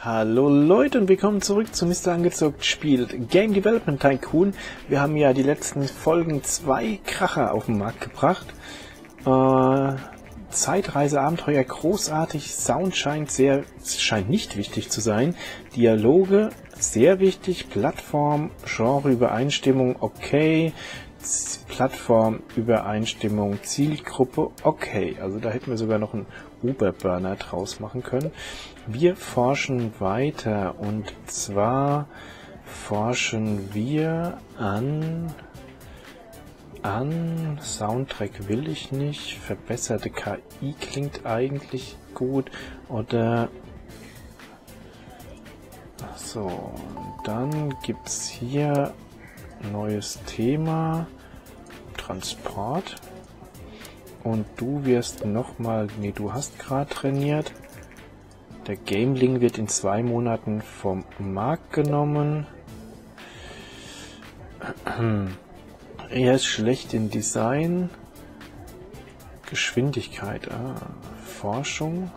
Hallo Leute und willkommen zurück zu Mr. Angezockt spielt Game Development Tycoon. Wir haben ja die letzten Folgen 2 Kracher auf den Markt gebracht. Zeitreiseabenteuer großartig, Sound scheint nicht wichtig zu sein. Dialoge sehr wichtig, Plattform, Genre-Übereinstimmung okay, Plattform-Übereinstimmung, Zielgruppe okay. Also da hätten wir sogar noch einen Uberburner draus machen können. Wir forschen weiter und zwar forschen wir an Soundtrack will ich nicht, verbesserte KI klingt eigentlich gut oder so, dann gibt's hier neues Thema Transport und du wirst nochmal, nee, du hast gerade trainiert. Der Gameling wird in 2 Monaten vom Markt genommen. Er ist schlecht in Design. Geschwindigkeit. Forschung.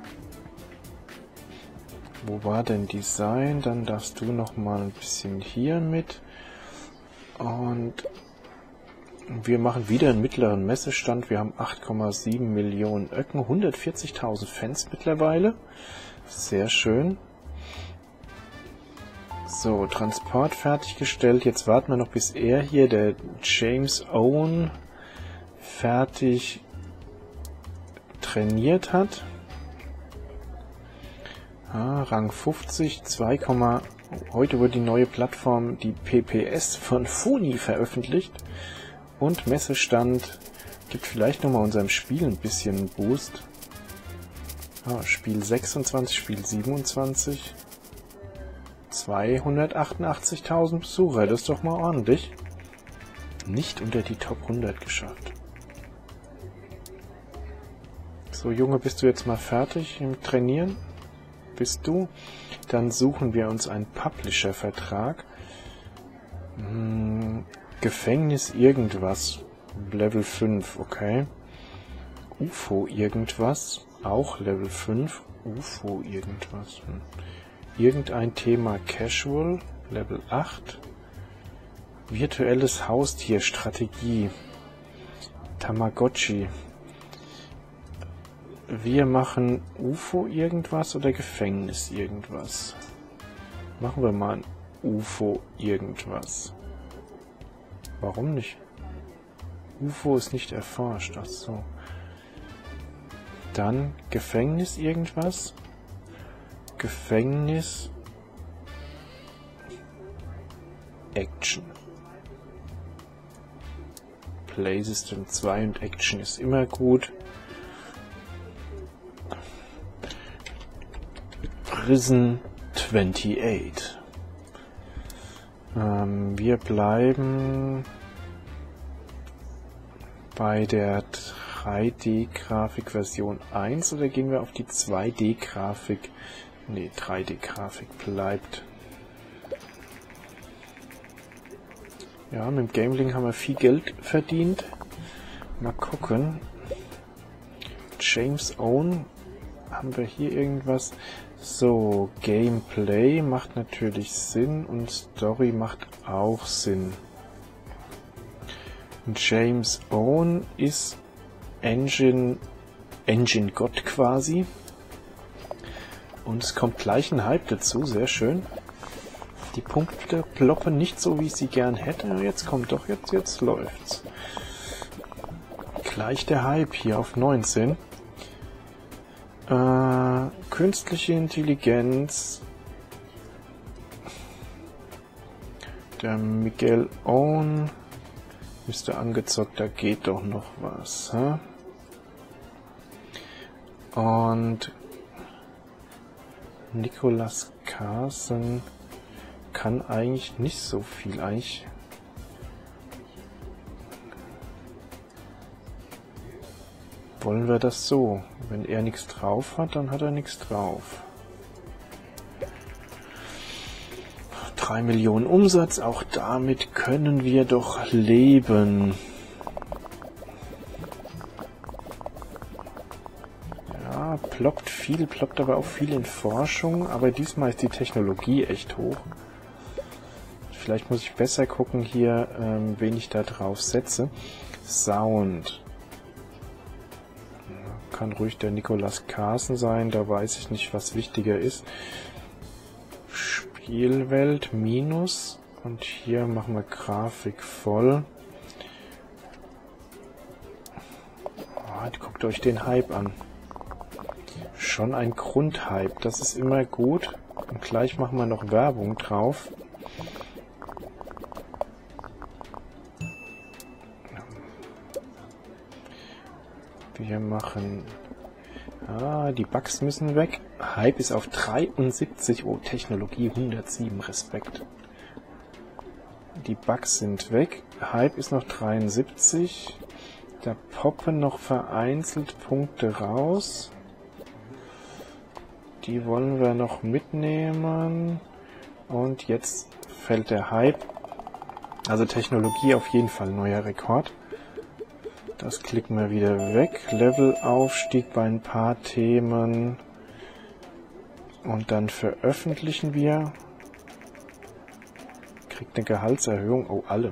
Wo war denn Design? Dann darfst du noch mal ein bisschen hier mit. Und wir machen wieder einen mittleren Messestand. Wir haben 8,7 Millionen Öcken, 140.000 Fans mittlerweile. Sehr schön. So, Transport fertiggestellt. Jetzt warten wir noch, bis er hier, der James Owen, fertig trainiert hat. Rang 50, heute wurde die neue Plattform, die PPS von Funi veröffentlicht. Und Messestand gibt vielleicht nochmal unserem Spiel ein bisschen Boost. Spiel 26, Spiel 27. 288.000 Besucher, das ist doch mal ordentlich. Nicht unter die Top 100 geschafft. So, Junge, bist du jetzt mal fertig im Trainieren? Bist du? Dann suchen wir uns einen Publisher-Vertrag. Gefängnis irgendwas. Level 5, okay. UFO irgendwas. Auch Level 5. UFO irgendwas. Irgendein Thema Casual. Level 8. Virtuelles Haustier. Strategie. Tamagotchi. Wir machen UFO irgendwas oder Gefängnis irgendwas. Machen wir mal ein UFO irgendwas. Warum nicht? UFO ist nicht erforscht. Ach so. Dann Gefängnis irgendwas. Gefängnis Action. Play System 2 und Action ist immer gut. Prison 28. Wir bleiben bei der 3D-Grafik Version 1 oder gehen wir auf die 2D-Grafik? Ne, 3D-Grafik bleibt. Ja, mit dem Gameling haben wir viel Geld verdient. Mal gucken. James Owen. Haben wir hier irgendwas? So, Gameplay macht natürlich Sinn und Story macht auch Sinn. James Owen ist Engine Gott quasi. Und es kommt gleich ein Hype dazu, sehr schön. Die Punkte ploppen nicht so, wie ich sie gern hätte. Jetzt kommt doch, jetzt läuft's. Gleich der Hype hier auf 19. Künstliche Intelligenz. Der Miguel Owen. Mr. Angezockt, da geht doch noch was. Hä? Und Nicolas Carson kann eigentlich nicht so viel. Eigentlich wollen wir das so. Wenn er nichts drauf hat, dann hat er nichts drauf. 3 Millionen Umsatz, auch damit können wir doch leben. Ja, ploppt aber auch viel in Forschung, aber diesmal ist die Technologie echt hoch. Vielleicht muss ich besser gucken hier, wen ich da drauf setze. Sound. Kann ruhig der Nicolas Carson sein, da weiß ich nicht, was wichtiger ist. Spielwelt minus und hier machen wir Grafik voll. Oh, guckt euch den Hype an. Schon ein Grundhype, das ist immer gut. Und gleich machen wir noch Werbung drauf. Wir machen... die Bugs müssen weg. Hype ist auf 73. Oh, Technologie 107. Respekt. Die Bugs sind weg. Hype ist noch 73. Da poppen noch vereinzelt Punkte raus. Die wollen wir noch mitnehmen. Und jetzt fällt der Hype. Also Technologie auf jeden Fall neuer Rekord. Das klicken wir wieder weg. Levelaufstieg bei ein paar Themen. Und dann veröffentlichen wir. Kriegt eine Gehaltserhöhung. Oh, alle.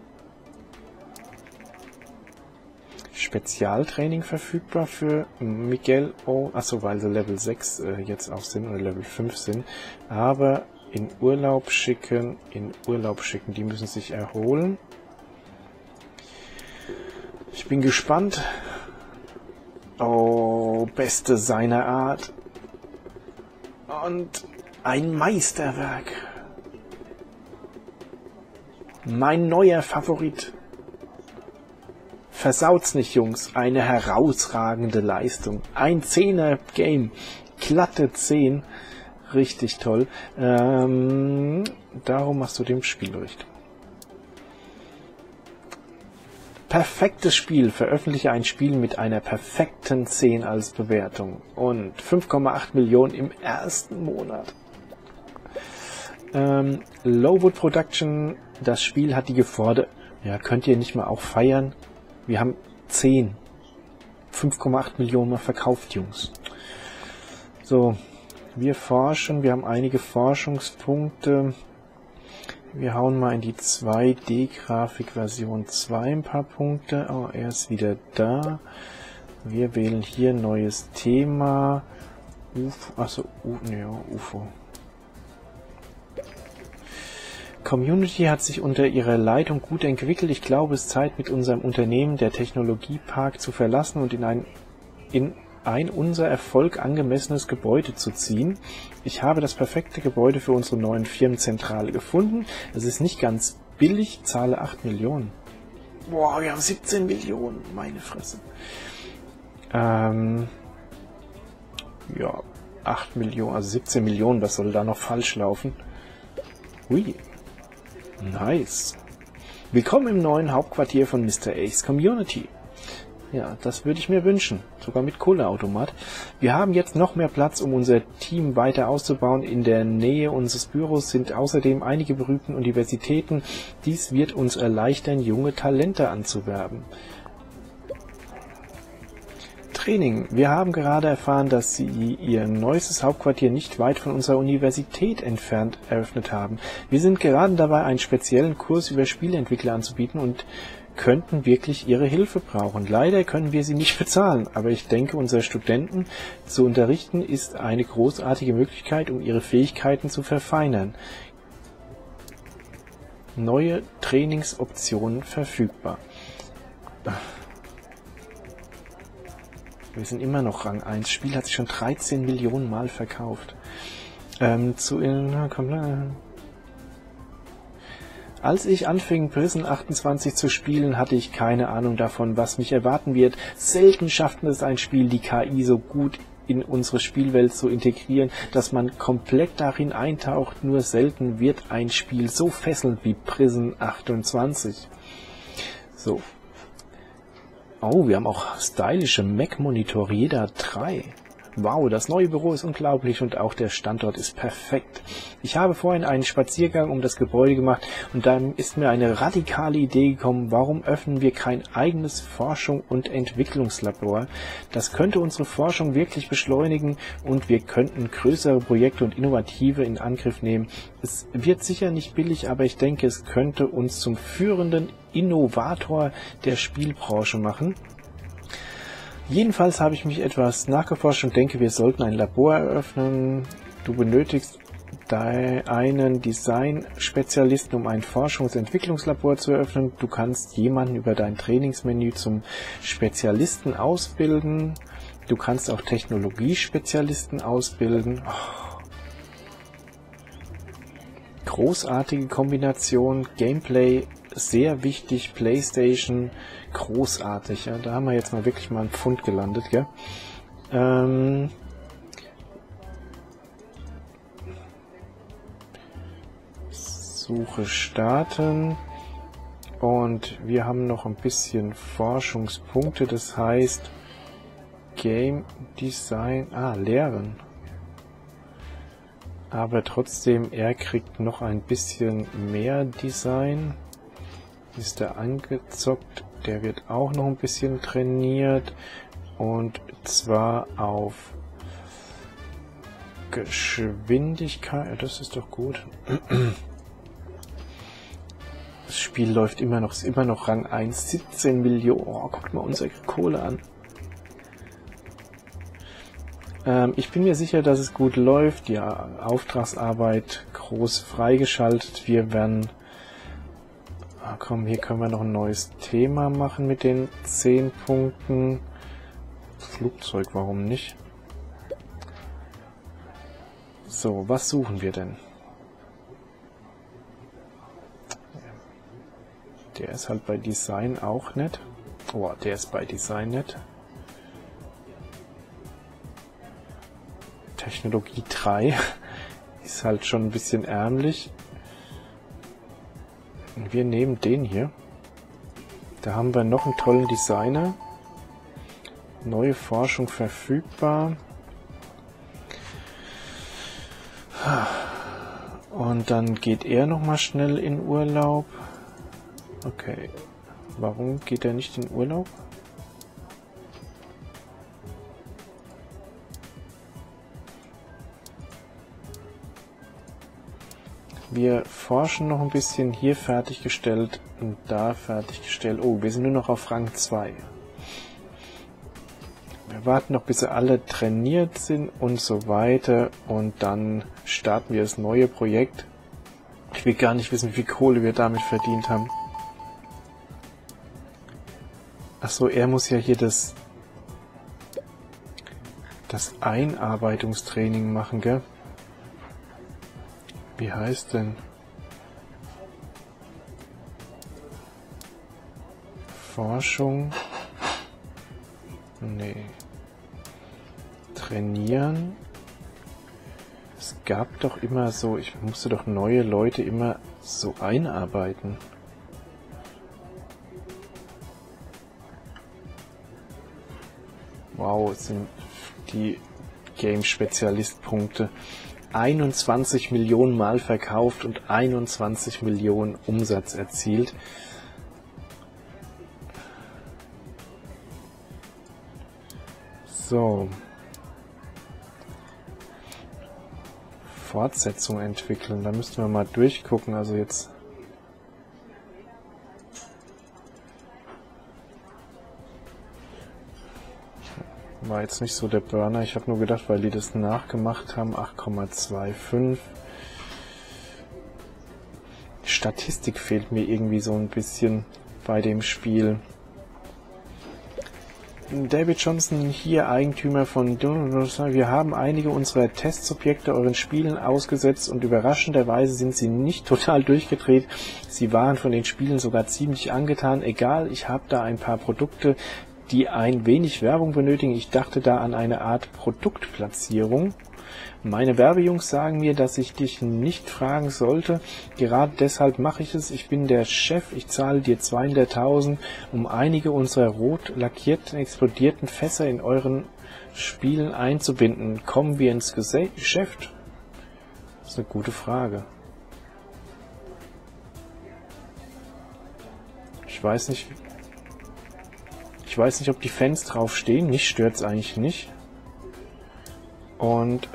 Spezialtraining verfügbar für Miguel. Oh, achso, weil sie Level 6 jetzt auch sind oder Level 5 sind. Aber in Urlaub schicken. Die müssen sich erholen. Ich bin gespannt. Oh, beste seiner Art. Und ein Meisterwerk. Mein neuer Favorit. Versaut's nicht, Jungs. Eine herausragende Leistung. Ein 10er-Game. Glatte 10. Richtig toll. Darum machst du den Spielbericht. Perfektes Spiel. Veröffentliche ein Spiel mit einer perfekten 10 als Bewertung. Und 5,8 Millionen im ersten Monat. Lowood Production. Das Spiel hat die gefordert. Ja, könnt ihr nicht mal auch feiern? Wir haben 10. 5,8 Millionen mal verkauft, Jungs. So, wir forschen. Wir haben einige Forschungspunkte. Wir hauen mal in die 2D-Grafik Version 2 ein paar Punkte. Oh, er ist wieder da. Wir wählen hier neues Thema. UFO. Achso, UFO. Community hat sich unter ihrer Leitung gut entwickelt. Ich glaube, es ist Zeit, mit unserem Unternehmen der Technologiepark zu verlassen und in ein unser Erfolg angemessenes Gebäude zu ziehen. Ich habe das perfekte Gebäude für unsere neuen Firmenzentrale gefunden. Es ist nicht ganz billig, zahle 8 Millionen. Boah, wir haben 17 Millionen, meine Fresse. Ja, 8 Millionen, also 17 Millionen, was soll da noch falsch laufen? Hui, nice. Willkommen im neuen Hauptquartier von Mr. Ace Community. Ja, das würde ich mir wünschen. Sogar mit Kohleautomat. Wir haben jetzt noch mehr Platz, um unser Team weiter auszubauen. In der Nähe unseres Büros sind außerdem einige berühmte Universitäten. Dies wird uns erleichtern, junge Talente anzuwerben. Training. Wir haben gerade erfahren, dass Sie Ihr neuestes Hauptquartier nicht weit von unserer Universität entfernt eröffnet haben. Wir sind gerade dabei, einen speziellen Kurs über Spieleentwickler anzubieten und könnten wirklich Ihre Hilfe brauchen. Leider können wir sie nicht bezahlen, aber ich denke, unsere Studenten zu unterrichten ist eine großartige Möglichkeit, um ihre Fähigkeiten zu verfeinern. Neue Trainingsoptionen verfügbar. Wir sind immer noch Rang 1. Das Spiel hat sich schon 13 Millionen Mal verkauft. Als ich anfing, Prison 28 zu spielen, hatte ich keine Ahnung davon, was mich erwarten wird. Selten schafft es ein Spiel, die KI so gut in unsere Spielwelt zu integrieren, dass man komplett darin eintaucht. Nur selten wird ein Spiel so fesselnd wie Prison 28. So. Oh, wir haben auch stylische Mac-Monitore, jeder 3. Wow, das neue Büro ist unglaublich und auch der Standort ist perfekt. Ich habe vorhin einen Spaziergang um das Gebäude gemacht und dann ist mir eine radikale Idee gekommen, warum öffnen wir kein eigenes Forschung- und Entwicklungslabor? Das könnte unsere Forschung wirklich beschleunigen und wir könnten größere Projekte und Innovative in Angriff nehmen. Es wird sicher nicht billig, aber ich denke, es könnte uns zum führenden Innovator der Spielbranche machen. Jedenfalls habe ich mich etwas nachgeforscht und denke, wir sollten ein Labor eröffnen. Du benötigst einen Design-Spezialisten, um ein Forschungs- und Entwicklungslabor zu eröffnen. Du kannst jemanden über dein Trainingsmenü zum Spezialisten ausbilden. Du kannst auch Technologiespezialisten ausbilden. Oh. Großartige Kombination, Gameplay sehr wichtig, PlayStation großartig. Ja, da haben wir jetzt mal wirklich mal einen Pfund gelandet, gell? Suche starten und wir haben noch ein bisschen Forschungspunkte, das heißt Game Design, lehren. Aber trotzdem, er kriegt noch ein bisschen mehr Design. Ist er angezockt, der wird auch noch ein bisschen trainiert und zwar auf Geschwindigkeit, das ist doch gut. Das Spiel läuft immer noch, ist immer noch Rang 1, 17 Millionen, oh, guckt mal unsere Kohle an. Ich bin mir sicher, dass es gut läuft, die Auftragsarbeit groß freigeschaltet, wir werden... Komm, hier können wir noch ein neues Thema machen mit den 10 Punkten. Flugzeug, warum nicht? So, was suchen wir denn? Der ist halt bei Design auch nett. Oh, der ist bei Design nett. Technologie 3 ist halt schon ein bisschen ärmlich. Wir nehmen den hier. Da haben wir noch einen tollen Designer. Neue Forschung verfügbar. Und dann geht er nochmal schnell in Urlaub. Okay. Warum geht er nicht in Urlaub? Wir forschen noch ein bisschen, hier fertiggestellt und da fertiggestellt. Oh, wir sind nur noch auf Rang 2. Wir warten noch, bis sie alle trainiert sind und so weiter. Und dann starten wir das neue Projekt. Ich will gar nicht wissen, wie viel Kohle wir damit verdient haben. Achso, er muss ja hier das Einarbeitungstraining machen, gell? Wie heißt denn? Forschung? Nee. Trainieren? Es gab doch immer so, ich musste doch neue Leute immer so einarbeiten. Wow, sind die Game-Spezialist-Punkte. 21 Millionen Mal verkauft und 21 Millionen Umsatz erzielt. So. Fortsetzung entwickeln. Da müssten wir mal durchgucken. Also jetzt... War jetzt nicht so der Burner. Ich habe nur gedacht, weil die das nachgemacht haben. 8,25. Statistik fehlt mir irgendwie so ein bisschen bei dem Spiel. David Johnson, hier Eigentümer von... Wir haben einige unserer Testsubjekte euren Spielen ausgesetzt und überraschenderweise sind sie nicht total durchgedreht. Sie waren von den Spielen sogar ziemlich angetan. Egal, ich habe da ein paar Produkte, die ein wenig Werbung benötigen. Ich dachte da an eine Art Produktplatzierung. Meine Werbejungs sagen mir, dass ich dich nicht fragen sollte. Gerade deshalb mache ich es. Ich bin der Chef. Ich zahle dir 200.000, um einige unserer rot lackierten, explodierten Fässer in euren Spielen einzubinden? Kommen wir ins Geschäft? Das ist eine gute Frage. Ich weiß nicht, ob die Fans drauf stehen. Mich stört es eigentlich nicht. Und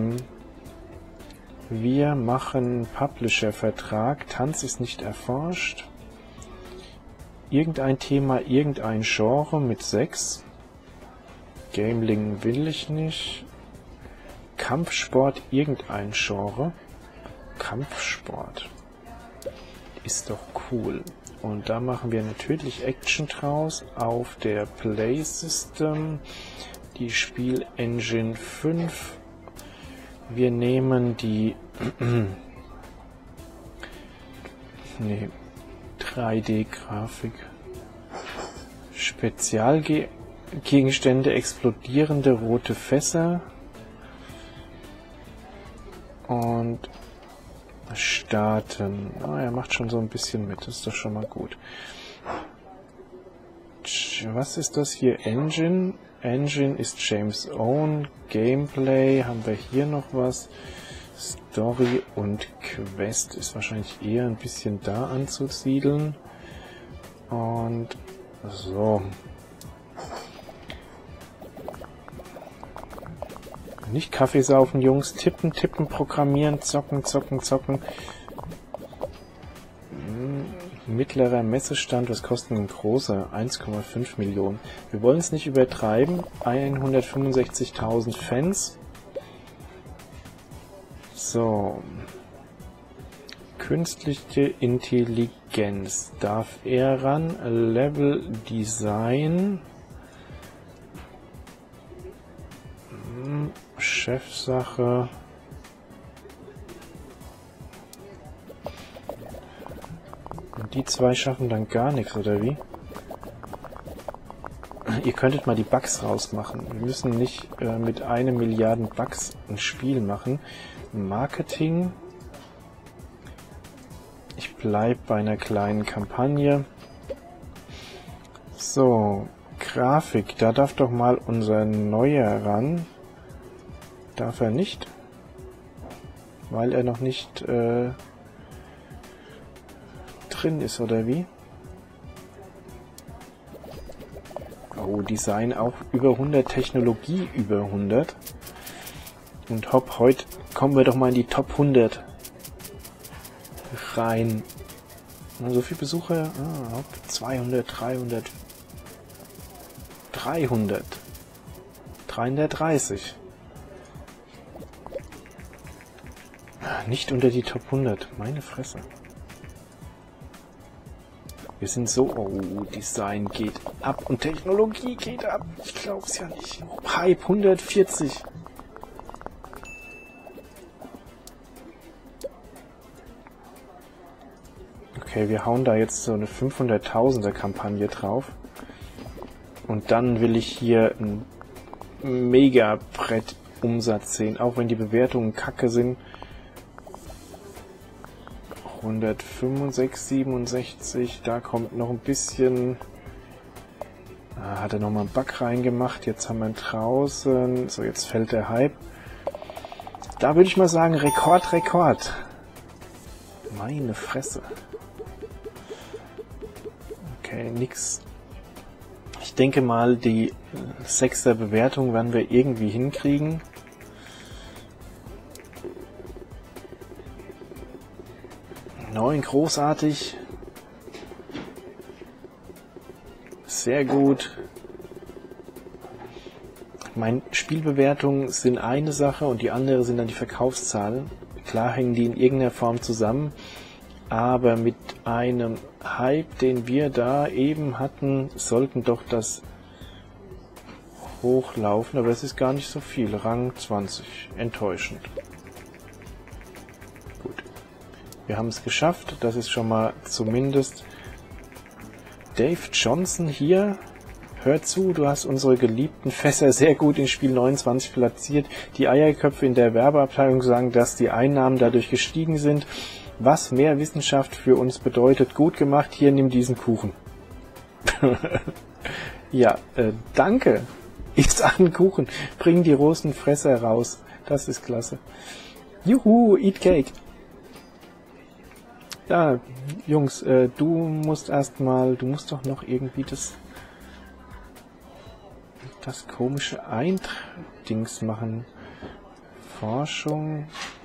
wir machen Publisher-Vertrag. Tanz ist nicht erforscht. Irgendein Thema, irgendein Genre mit 6. Gameling will ich nicht. Kampfsport, irgendein Genre. Kampfsport. Ist doch cool. Und da machen wir natürlich Action draus auf der Play System. Die Spiel Engine 5. Wir nehmen die 3D-Grafik. Spezialgegenstände, explodierende rote Fässer. Und starten. Er macht schon so ein bisschen mit. Das ist doch schon mal gut. Was ist das hier? Engine. Engine ist James Own. Gameplay. Haben wir hier noch was? Story und Quest ist wahrscheinlich eher ein bisschen da anzusiedeln. Und so. Nicht Kaffee saufen, Jungs. Tippen, tippen, programmieren, zocken, zocken, zocken. Mittlerer Messestand, was kostet ein großer? 1,5 Millionen. Wir wollen es nicht übertreiben. 165.000 Fans. So. Künstliche Intelligenz. Darf er ran? Level Design. Chefsache. Und die zwei schaffen dann gar nichts, oder wie? Ihr könntet mal die Bugs rausmachen. Wir müssen nicht mit 1 Milliarde Bugs ein Spiel machen. Marketing. Ich bleibe bei einer kleinen Kampagne. So, Grafik. Da darf doch mal unser Neuer ran. Darf er nicht? Weil er noch nicht drin ist, oder wie? Oh, Design auch über 100, Technologie über 100. Und hopp, heute kommen wir doch mal in die Top 100 rein. So viele Besucher? 200, 300, 300, 330. Nicht unter die Top 100. Meine Fresse. Wir sind so... Oh, Design geht ab und Technologie geht ab. Ich glaub's ja nicht. Hype 140. Okay, wir hauen da jetzt so eine 500.000er Kampagne drauf. Und dann will ich hier ein Mega-Brett-Umsatz sehen. Auch wenn die Bewertungen kacke sind. 165, 67, da kommt noch ein bisschen... hat er nochmal einen Bug reingemacht, jetzt haben wir ihn draußen, so jetzt fällt der Hype. Da würde ich mal sagen, Rekord, Rekord. Meine Fresse. Okay, nix. Ich denke mal, die 6er Bewertung werden wir irgendwie hinkriegen. Großartig. Sehr gut. Meine Spielbewertungen sind eine Sache und die andere sind dann die Verkaufszahlen. Klar hängen die in irgendeiner Form zusammen, aber mit einem Hype, den wir da eben hatten, sollten doch das hochlaufen, aber es ist gar nicht so viel. Rang 20. Enttäuschend. Wir haben es geschafft, das ist schon mal zumindest Dave Johnson hier. Hör zu, du hast unsere geliebten Fässer sehr gut in Spiel 29 platziert. Die Eierköpfe in der Werbeabteilung sagen, dass die Einnahmen dadurch gestiegen sind. Was mehr Wissenschaft für uns bedeutet. Gut gemacht, hier nimm diesen Kuchen. Ja, danke. Isst einen Kuchen. Bring die Rosenfresser raus. Das ist klasse. Juhu, eat cake. Ja, Jungs, du musst doch noch irgendwie das komische Dings machen. Forschung.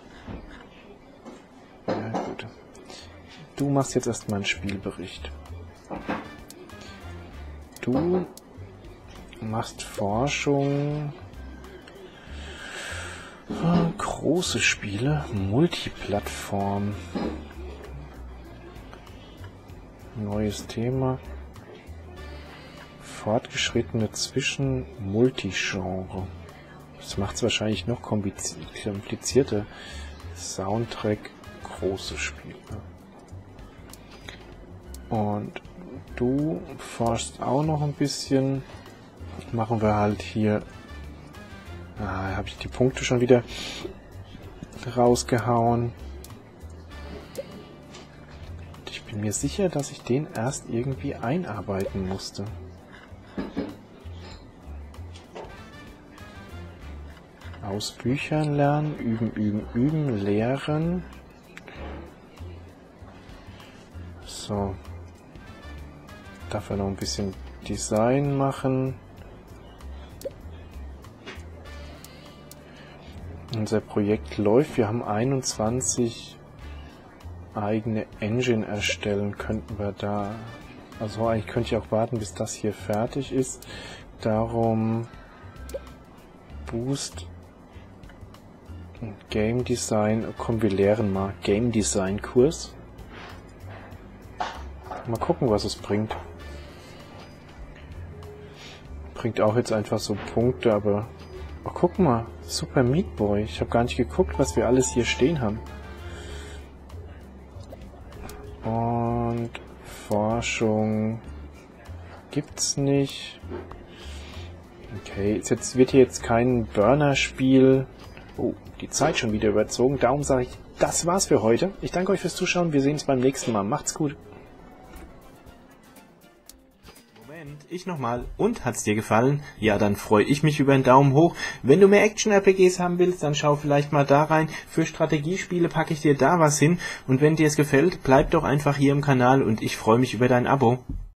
Ja, gut. Du machst jetzt erstmal einen Spielbericht. Du machst Forschung. Große Spiele, Multiplattform. Neues Thema. Fortgeschrittene Multigenre. Das macht es wahrscheinlich noch komplizierter. Soundtrack, große Spiele. Und du forschst auch noch ein bisschen. Machen wir halt hier. Habe ich die Punkte schon wieder rausgehauen. Ich bin mir sicher, dass ich den erst irgendwie einarbeiten musste. Aus Büchern lernen, üben, lehren. So. Darf er noch ein bisschen Design machen. Unser Projekt läuft. Wir haben 21 eigene Engine erstellen. Könnten wir da... Also eigentlich könnte ich auch warten, bis das hier fertig ist. Darum... Boost... Game Design. Komm, wir lehren mal. Game Design Kurs. Mal gucken, was es bringt. Bringt auch jetzt einfach so Punkte, aber... Oh, guck mal. Super Meat Boy. Ich habe gar nicht geguckt, was wir alles hier stehen haben. Und Forschung gibt's nicht. Okay, jetzt wird hier jetzt kein Burner-Spiel. Oh, die Zeit schon wieder überzogen. Darum sage ich, das war's für heute. Ich danke euch fürs Zuschauen. Wir sehen uns beim nächsten Mal. Macht's gut. Ich nochmal. Und hat's dir gefallen? Ja, dann freue ich mich über einen Daumen hoch. Wenn du mehr Action-RPGs haben willst, dann schau vielleicht mal da rein. Für Strategiespiele packe ich dir da was hin. Und wenn dir es gefällt, bleib doch einfach hier im Kanal und ich freue mich über dein Abo.